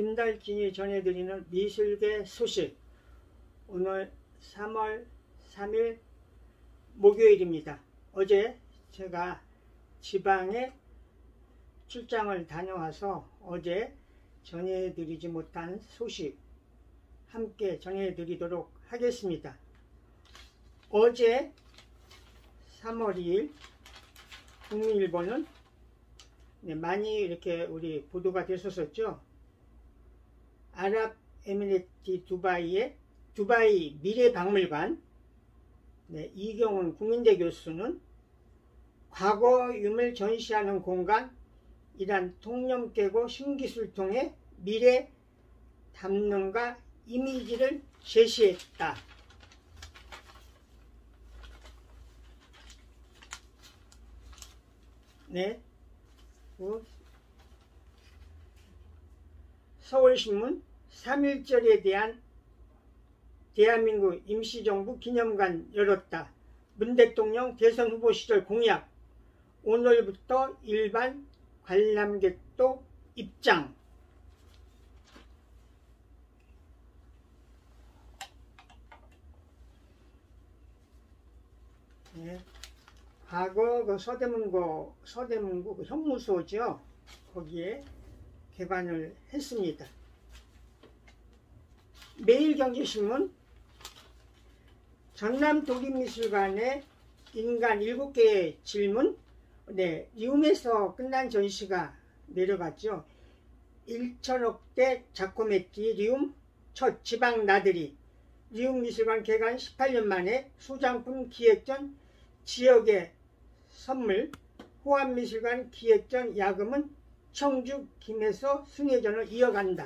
김달진이 전해드리는 미술계 소식. 오늘 3월 3일 목요일입니다. 어제 제가 지방에 출장을 다녀와서 어제 전해드리지 못한 소식 함께 전해드리도록 하겠습니다. 어제 3월 2일 국민일보는 많이 이렇게 우리 보도가 됐었죠. 아랍에미리트 두바이 미래박물관 이경훈 국민대 교수는 과거임을 전시하는 공간, 이란 통념 깨고 신기술 통해 미래 담론과 이미지를 제시했다. 서울신문 3.1절에 대한 대한민국 임시정부 기념관 열었다. 문 대통령 대선 후보 시절 공약. 오늘부터 일반 관람객도 입장. 과거 그 서대문구 그 형무소죠. 거기에 개관을 했습니다. 매일경제신문 전남 독립미술관의 인간 7개의 질문. 리움에서 끝난 전시가 내려갔죠. 1천억대 자코메티 리움 첫 지방 나들이. 리움미술관 개관 18년 만에 소장품 기획전 지역의 선물. 호암미술관 기획전 야금은 청주 김해서 순회전을 이어간다.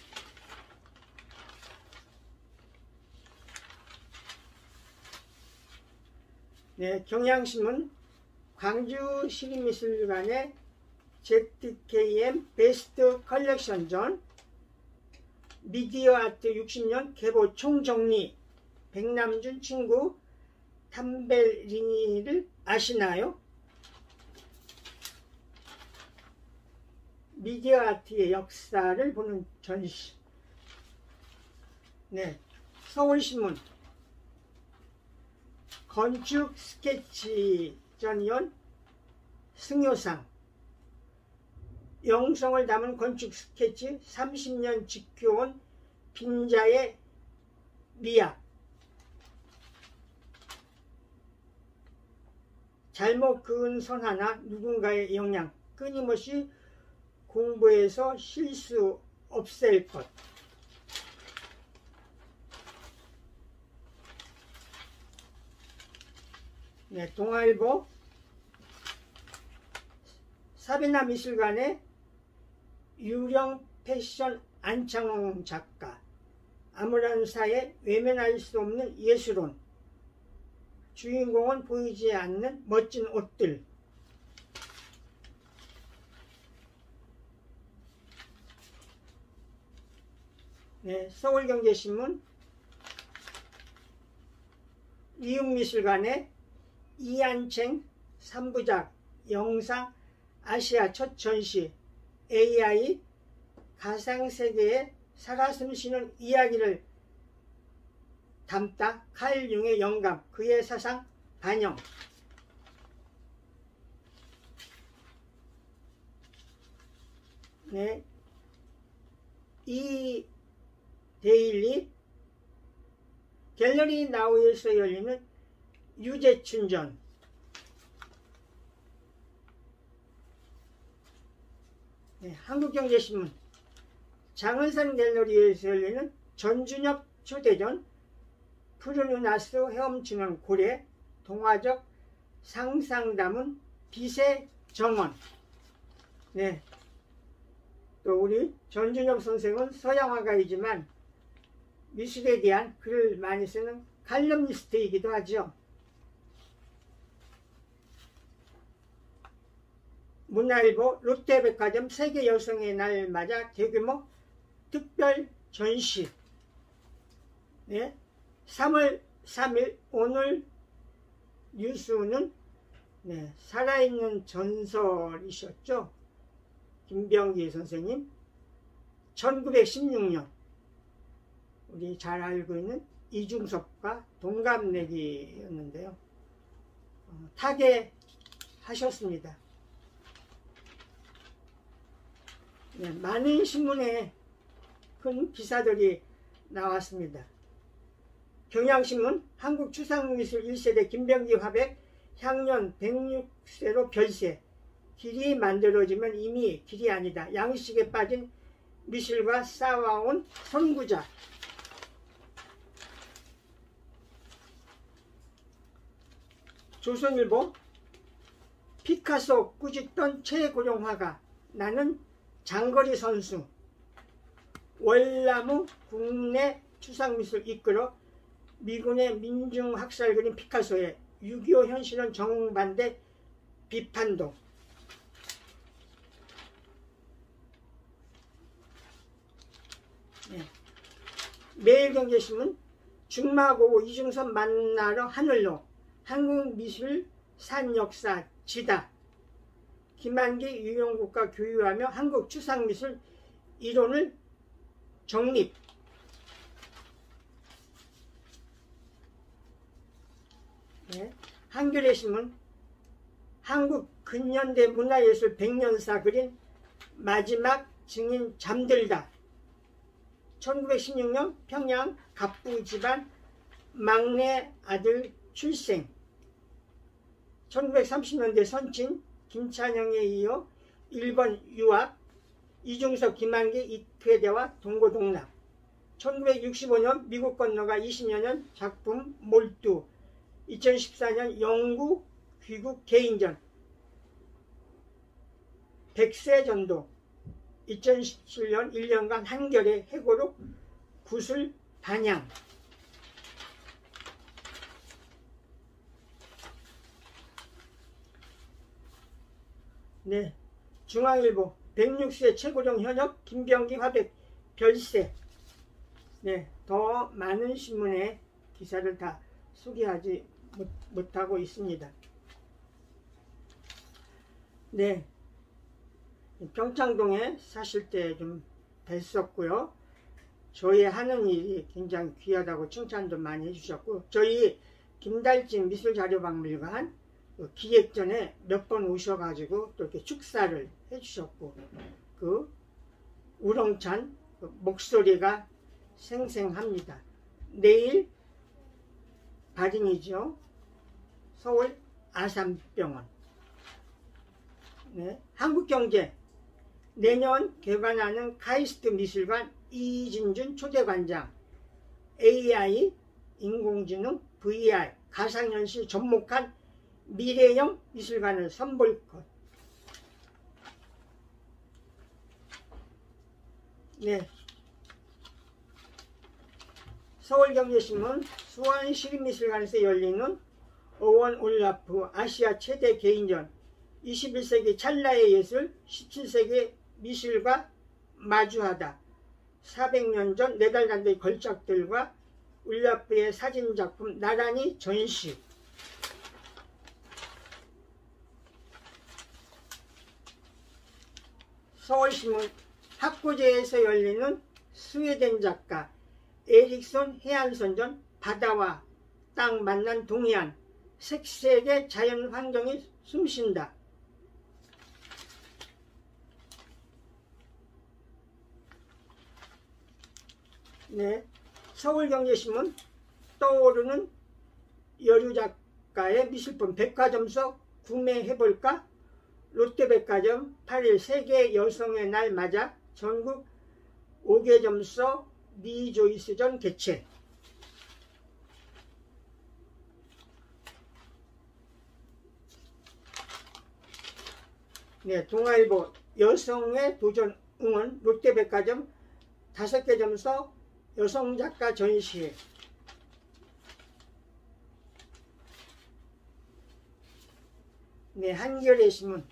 경향신문 광주시립미술관의 ZKM 베스트 컬렉션전 미디어 아트 60년 개보 총정리. 백남준 친구 탐벨리니를 아시나요? 미디어 아트의 역사를 보는 전시. 서울신문 건축 스케치 전위원 승효상. 영성을 담은 건축 스케치 30년 지켜온 빈자의 미학. 잘못 그은 선 하나 누군가의 영향. 끊임없이 공부해서 실수 없앨 것. 동아일보 사베나 미술관의 유령 패션 안창홍 작가. 아무런 사에 외면할 수 없는 예술론. 주인공은 보이지 않는 멋진 옷들. 서울경제신문 리움미술관의 이한챙 3부작 영상 아시아 첫 전시. AI 가상세계에 살아 숨쉬는 이야기를 담다. 칼 융의 영감, 그의 사상 반영. 이 데일리 갤러리 나우에서 열리는 유재춘전. 한국경제신문 장은선 갤러리에서 열리는 전준엽 초대전. 푸르누나스 헤엄치는 고래. 동화적 상상 담은 빛의 정원. 또 우리 전준엽 선생은 서양화가이지만 미술에 대한 글을 많이 쓰는 칼럼니스트이기도 하죠. 문화일보 롯데백화점 세계 여성의 날 맞아 대규모 특별 전시. 3월 3일 오늘 뉴스는 살아있는 전설이셨죠. 김병기 선생님. 1916년 우리 잘 알고 있는 이중섭과 동갑내기였는데요. 타계하셨습니다. 네, 많은 신문에 큰 기사들이 나왔습니다. 경향신문 한국추상미술 1세대 김병기 화백 향년 106세로 별세. 길이 만들어지면 이미 길이 아니다. 양식에 빠진 미술과 쌓아온 선구자. 조선일보 피카소 꾸짖던 최고령 화가 나는 장거리 선수. 월나무 국내 추상미술 이끌어 미군의 민중학살 그린 피카소의 6.25 현실은 정반대 비판도. 네. 매일경제신문 중마고우 이중섭 만나러 하늘로 한국미술 산역사 지다. 김한기 유형국가 교유하며 한국추상미술 이론을 정립. 네. 한겨레신문 한국 근현대 문화예술 100년사 그린 마지막 증인 잠들다. 1916년 평양 갑부 집안 막내 아들 출생. 1930년대 선친 김찬영에 이어 일본 유학, 이중섭 김한기 이태대와 동고동락. 1965년 미국 건너가 20여 년 작품 몰두. 2014년 영구 귀국 개인전. 백세전도. 2017년 1년간 한겨레 해고록 구슬 반향. 네, 중앙일보 106세 최고령 현역 김병기 화백 별세. 네, 더 많은 신문의 기사를 다 소개하지 못하고 있습니다. 네, 평창동에 사실 때 좀 뵀었고요. 저희 하는 일이 굉장히 귀하다고 칭찬도 많이 해주셨고, 저희 김달진 미술자료박물관 기획전에 몇 번 오셔가지고 또 이렇게 축사를 해주셨고, 그 우렁찬 목소리가 생생합니다. 내일 발인이죠. 서울 아산병원. 네, 한국경제 내년 개관하는 카이스트 미술관 이진준 초대관장. AI, 인공지능, VR, 가상현실 접목한 미래형 미술관을 선보일 것. 네, 서울경제신문 수원시립미술관에서 열리는 오원 올라프 아시아 최대 개인전 21세기 찰나의 예술 17세기 미술과 마주하다. 400년 전 네덜란드의 걸작들과 울라프의 사진작품 나란히 전시. 서울신문 학구제에서 열리는 스웨덴 작가 에릭손 해안선전 바다와 땅 만난 동해안 색색의 자연환경이 숨쉰다. 네, 서울경제신문 떠오르는 여류 작가의 미술품 백화점서 구매해볼까? 롯데백화점 8일 세계 여성의 날 맞아 전국 5개점서 미조이스전 개최. 네, 동아일보 여성의 도전 응원 롯데백화점 5개 점서 여성작가 전시. 네, 한겨레신문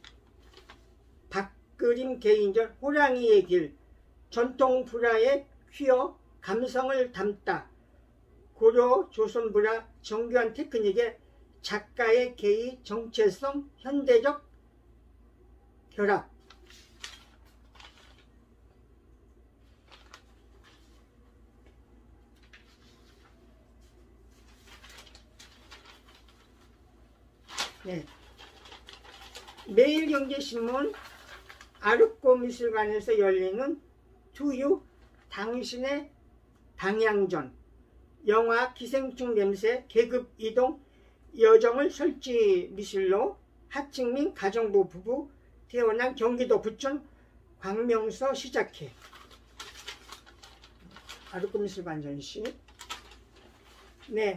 박그림 개인전 호랑이의 길 전통 불화의 퀴어 감성을 담다. 고려 조선 불화 정교한 테크닉에 작가의 개의 정체성 현대적 결합. 네. 매일경제신문 아르코 미술관에서 열리는 투유 당신의 방향전, 영화 기생충 냄새, 계급 이동, 여정을 설치 미술로 하층민 가정부 부부 태어난 경기도 부천 광명서 시작해. 아르코 미술관 전시. 네.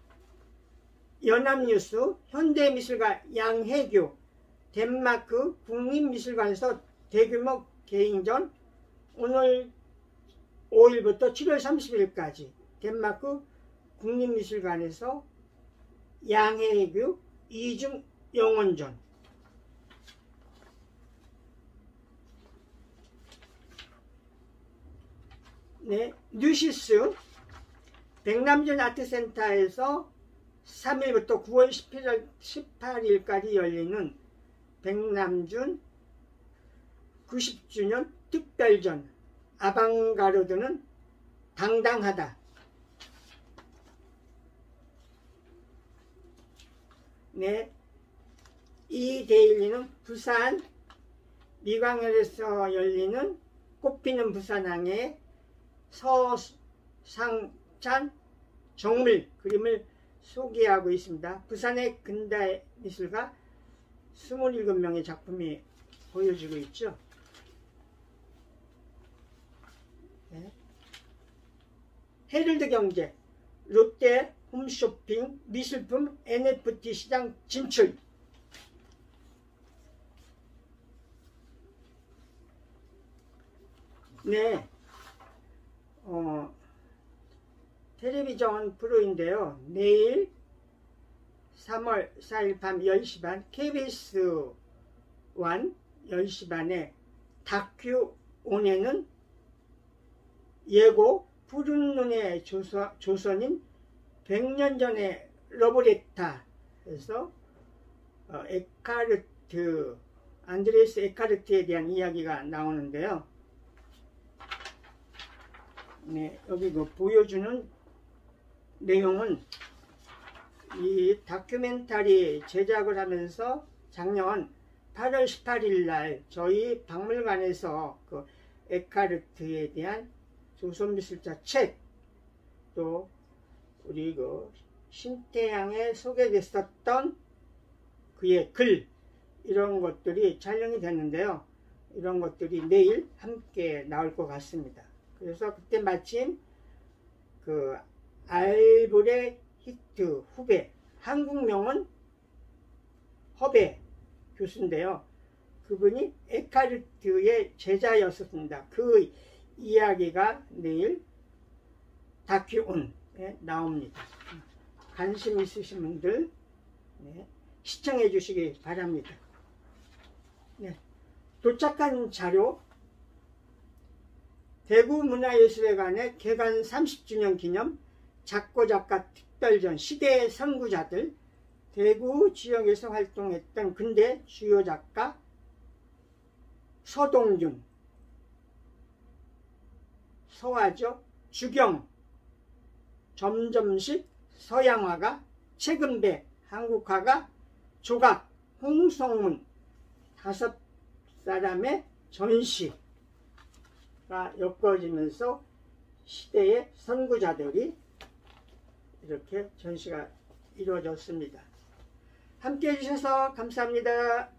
연합뉴스 현대미술가 양혜교 덴마크 국립미술관에서 대규모 개인전 오늘 5일부터 7월 30일까지 덴마크 국립미술관에서 양혜교 이중 영원전. 네, 뉴시스 백남준 아트센터에서 3일부터 9월 18일까지 열리는 백남준 90주년 특별전 아방가르드는 당당하다. 네, 이 데일리는 부산 미광열에서 열리는 꽃피는 부산항의 서상찬 정물 그림을 소개하고 있습니다. 부산의 근대 미술가 27명의 작품이 보여지고 있죠. 네. 헤럴드 경제 롯데 홈쇼핑 미술품 NFT 시장 진출. 네. 텔레비전 프로인데요. 내일 3월 4일 밤 10시 반 KBS 1 10시 반에 다큐 온에는 예고 푸른 눈의 조선인 100년 전의 러브레타에서 에카르트 안드레스 에카르트에 대한 이야기가 나오는데요. 네, 여기 보여주는 내용은 이 다큐멘터리 제작을 하면서 작년 8월 18일 날 저희 박물관에서 그 에카르트에 대한 조선미술자 책, 또 우리 그 신태양에 소개됐었던 그의 글, 이런 것들이 촬영이 됐는데요. 이런 것들이 내일 함께 나올 것 같습니다. 그래서 그때 마침 그 알브레 히트 후배, 한국명은 허베 교수인데요. 그분이 에카르트의 제자였었습니다. 그 이야기가 내일 다큐온에 나옵니다. 관심 있으신 분들 시청해 주시기 바랍니다. 네. 도착한 자료 대구문화예술회관의 개관 30주년 기념 작고작가 특별전 시대의 선구자들, 대구 지역에서 활동했던 근대 주요 작가 서동준, 서화조, 주경, 점점식, 서양화가, 최근배, 한국화가, 조각, 홍성문 5사람의 전시가 엮어지면서 시대의 선구자들이 이렇게 전시가 이루어졌습니다. 함께 해주셔서 감사합니다.